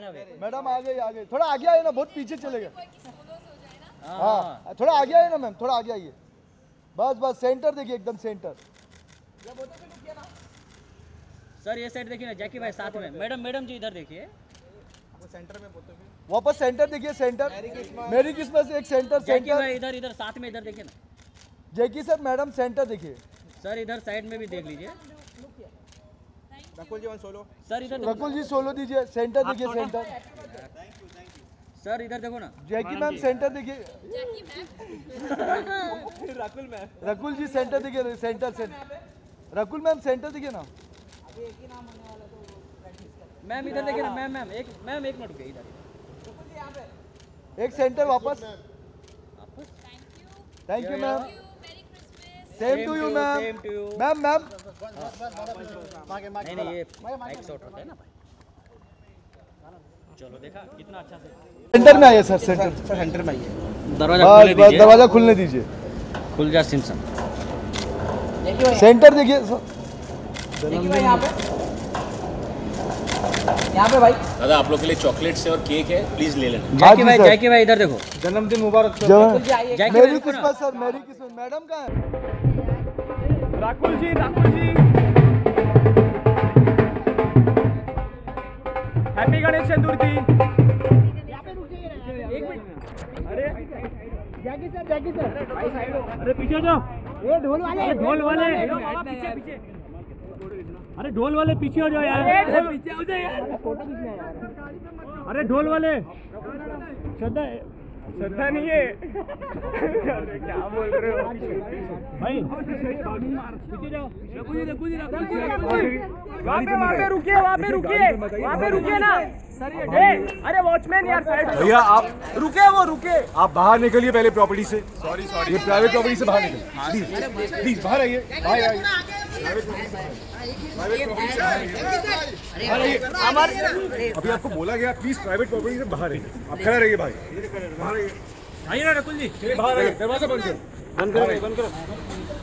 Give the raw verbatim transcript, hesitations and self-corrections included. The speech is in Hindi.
मैडम आ गई आ गई, थोड़ा आगे आइए ना, बहुत पीछे चले गए। हाँ थोड़ा आगे आइए ना मैम, थोड़ा आगे आइए, बस बस सेंटर देखिए, एकदम सेंटर। सर ये साइड देखिए ना, जैकी भाई साथ में। मैडम मैडम जी इधर देखिए, सेंटर में बोलते हैं, वापस सेंटर देखिए, सेंटर। मेरी किस्मत एक सेंटर, जैकी सेंटर। भाई इधर इधर साथ में, इधर देखिए ना जैकी सर, मैडम सेंटर देखिए। सर इधर साइड में भी देख लीजिए। Rakul ji one solo. Sir इधर रकुल जी सोलो दीजिए, सेंटर देखिए, सेंटर। सर इधर देखो ना, जैकी मैम सेंटर देखिए। रकुल मैम, रकुल जी सेंटर देखिए, centre centre. Rakul ma'am centre देखिए ना। मैम इधर देखिए ना, मैम मैम एक मैम एक मिनट रुकिए, इधर एक सेंटर वापस। Thank you ma'am, same to you ma'am. Same to you ma'am ma'am नहीं नहीं, ये माइक शॉट होता है ना भाई। चलो देखा कितना अच्छा से सेंटर में आइए सर, सेंटर सेंटर में आइए, दरवाजा बस खोलने बस दीजिए, दरवाजा खुलने दीजिए। खुल जा सिमसन। सेंटर देखिए सर, यहाँ पे यहाँ पे भाई। दादा आप लोग के लिए चॉकलेट्स है और केक है, प्लीज ले लेना। जैकी भाई जैकी भाई इधर देखो, जन्मदिन मुबारक। जैकी मेरी भाई किस्मत सर, मेरी किस्मत। मैडम कहाँ है? राकुल जी, राकुल जी, हैप्पी गणेश चतुर्थी। एक मिनट, अरे जैकी सर, जैकी सर, अरे पीछे जाओ, ये ढोल वाले, ढोल वाले पीछे पीछे, अरे ढोल वाले पीछे हो जाओ यार, पीछे हो जाओ यार, अरे ढोल वाले। श्रद्धा श्रद्धा नहीं है, अरे क्या बोल रहे हो भाई, पीछे जाओ। वहाँ पे वहाँ पे रुकिए, वहाँ पे रुकिए, वहाँ पे रुकिए ना सर। ये अरे वॉचमैन यार, साइड भैया आप रुके, वो रुके। आप बाहर निकलिए पहले प्रॉपर्टी से। सॉरी सॉरी, ये प्राइवेट प्रॉपर्टी से बाहर निकलिए प्लीज प्लीज, बाहर आइए, बाहर आइए, अभी आपको बोला गया प्लीज प्राइवेट प्रॉपर्टी से बाहर आइए। आप खड़े रहिए भाई, बाहर आइए, आइए ना रकुल जी, बाहर आइए, दरवाजा बंद करो, बंद करो, बंद करो।